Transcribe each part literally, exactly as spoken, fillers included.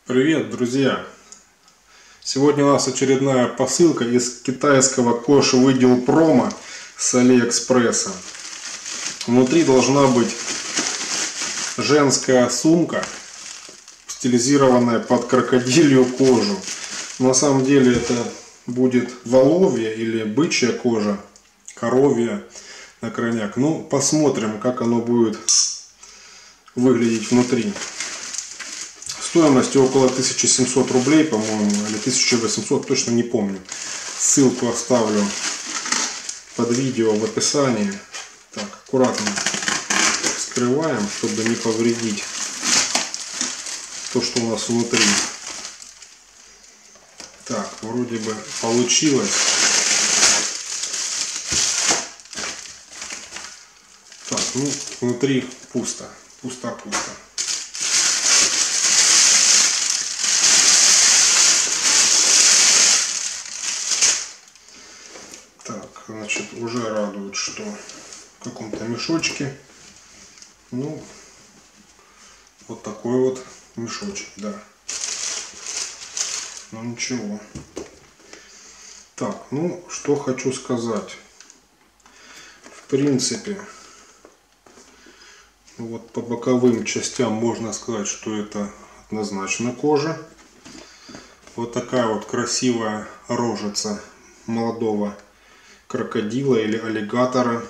Привет, друзья! Сегодня у нас очередная посылка из китайского Кош Выдел Промо с Алиэкспресса. Внутри должна быть женская сумка, стилизированная под крокодилью кожу. На самом деле это будет воловья или бычья кожа, коровья на крайняк. Ну, посмотрим, как оно будет выглядеть внутри. Стоимостью около тысячи семисот рублей, по-моему, или тысяча восемьсот, точно не помню. Ссылку оставлю под видео в описании. Так, аккуратно вскрываем, чтобы не повредить то, что у нас внутри. Так, вроде бы получилось. Так, ну, внутри пусто. Пусто-пусто. Значит, уже радует, что в каком-то мешочке. Ну, вот такой вот мешочек, да. Ну ничего. Так, ну, что хочу сказать. В принципе, вот по боковым частям можно сказать, что это однозначно кожа. Вот такая вот красивая рожица молодого крокодила или аллигатора,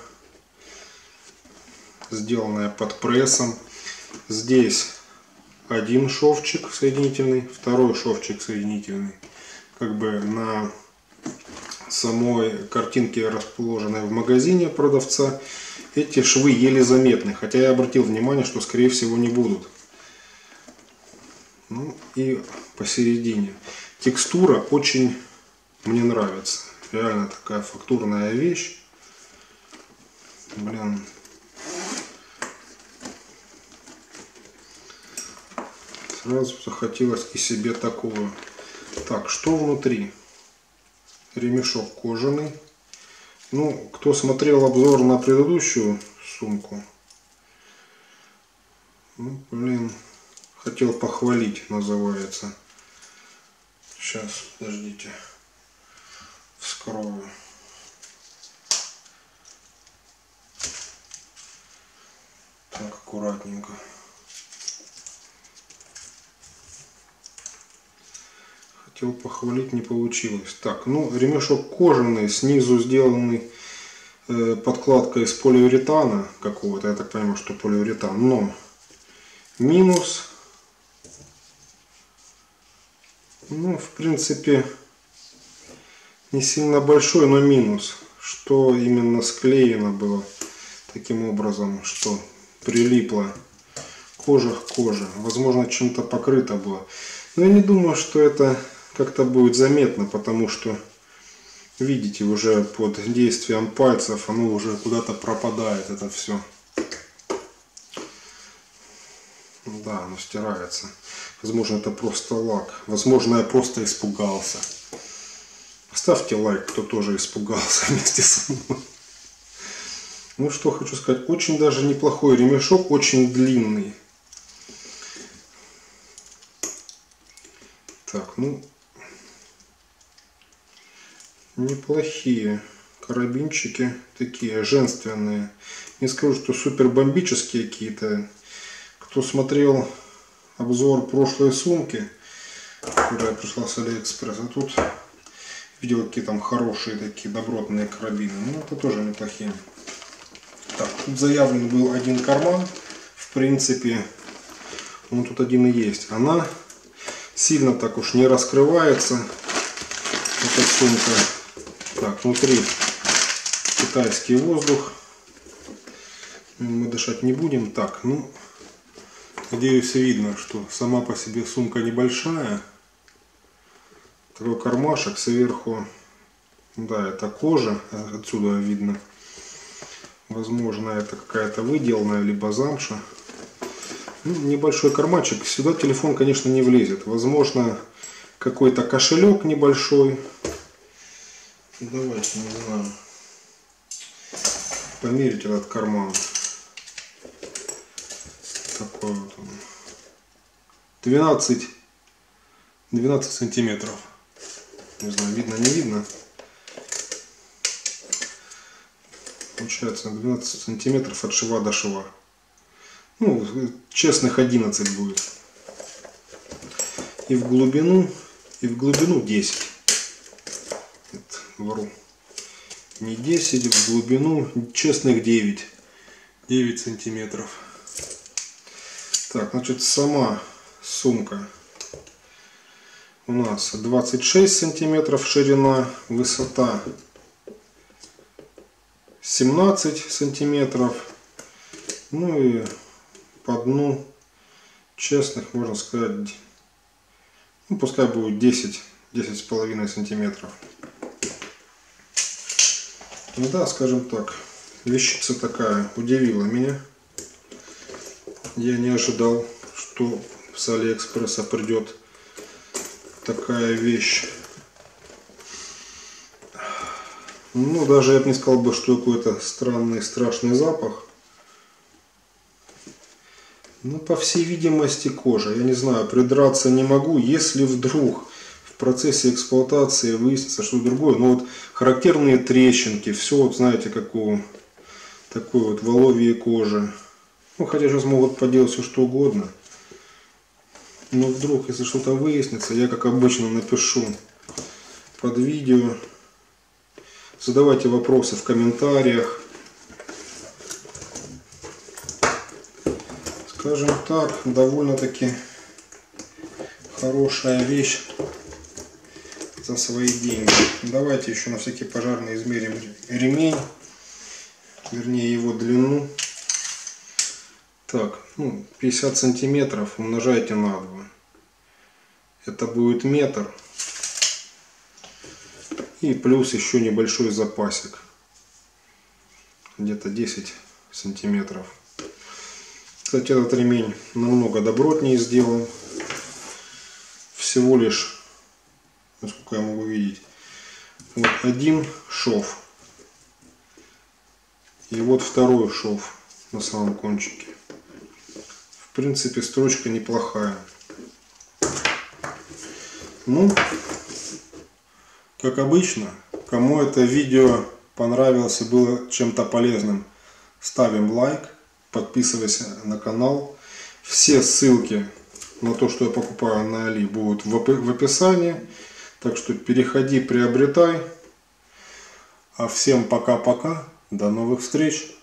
сделанная под прессом. Здесь один шовчик соединительный, второй шовчик соединительный. Как бы на самой картинке, расположенной в магазине продавца, эти швы еле заметны, хотя я обратил внимание, что скорее всего не будут. Ну и посередине текстура очень мне нравится. Реально такая фактурная вещь. Блин. Сразу захотелось и себе такую. Так, что внутри? Ремешок кожаный. Ну, кто смотрел обзор на предыдущую сумку, ну, блин, хотел похвалить, называется. Сейчас, подождите. Вскрою. Так, аккуратненько. Хотел похвалить, не получилось. Так, ну, ремешок кожаный, снизу сделанный э, подкладкой из полиуретана какого-то. Я так понимаю, что полиуретан. Но минус. Ну, в принципе, не сильно большой, но минус, что именно склеено было таким образом, что прилипла кожа к коже. Возможно, чем-то покрыто было. Но я не думаю, что это как-то будет заметно, потому что, видите, уже под действием пальцев оно уже куда-то пропадает, это все. Да, оно стирается. Возможно, это просто лак. Возможно, я просто испугался. Ставьте лайк, кто тоже испугался вместе со мной. Ну что хочу сказать, очень даже неплохой ремешок, очень длинный. Так, ну, неплохие карабинчики, такие женственные. Не скажу, что супер бомбические какие-то. Кто смотрел обзор прошлой сумки, которая пришла с Алиэкспресса, тут видел, какие там хорошие такие добротные карабины. Ну, это тоже неплохие. Так, тут заявлен был один карман. В принципе, он тут один и есть. Она сильно так уж не раскрывается, эта сумка. Так, внутри китайский воздух. Мы дышать не будем. Так, ну, надеюсь, видно, что сама по себе сумка небольшая. Такой кармашек сверху, да, это кожа, отсюда видно. Возможно, это какая-то выделанная, либо замша. Ну, небольшой карманчик. Сюда телефон, конечно, не влезет. Возможно, какой-то кошелек небольшой. Давайте, не знаю, померить этот карман. Такой вот он. двенадцать двенадцать сантиметров. Не знаю, видно, не видно. Получается двенадцать сантиметров от шва до шва. Ну, честных одиннадцать будет. И в глубину, и в глубину десять. Нет, вру. Не десять, в глубину честных девять. девять сантиметров. Так, значит, сама сумка у нас двадцать шесть сантиметров ширина, высота семнадцать сантиметров. Ну и по дну честных, можно сказать, ну пускай будет десять, десять с половиной сантиметров. Ну да, скажем так, вещица такая удивила меня. Я не ожидал, что с Алиэкспресса придет такая вещь. Ну, даже я бы не сказал бы, что какой-то странный, страшный запах. Ну, по всей видимости, кожа. Я не знаю, придраться не могу, если вдруг в процессе эксплуатации выяснится что-то другое. Но вот характерные трещинки, все, вот знаете, как у такой вот воловьей кожи. Ну, хотя сейчас могут поделать все что угодно. Но вдруг, если что-то выяснится, я, как обычно, напишу под видео. Задавайте вопросы в комментариях. Скажем так, довольно-таки хорошая вещь за свои деньги. Давайте еще на всякий пожарный измерим ремень, вернее его длину. Так, ну, пятьдесят сантиметров умножайте на два. Это будет метр. И плюс еще небольшой запасик. Где-то десять сантиметров. Кстати, этот ремень намного добротнее сделан. Всего лишь, насколько я могу видеть, вот один шов. И вот второй шов на самом кончике. В принципе, строчка неплохая. Ну, как обычно, кому это видео понравилось и было чем-то полезным, ставим лайк, подписывайся на канал. Все ссылки на то, что я покупаю на Али, будут в описании. Так что переходи, приобретай. А всем пока-пока. До новых встреч.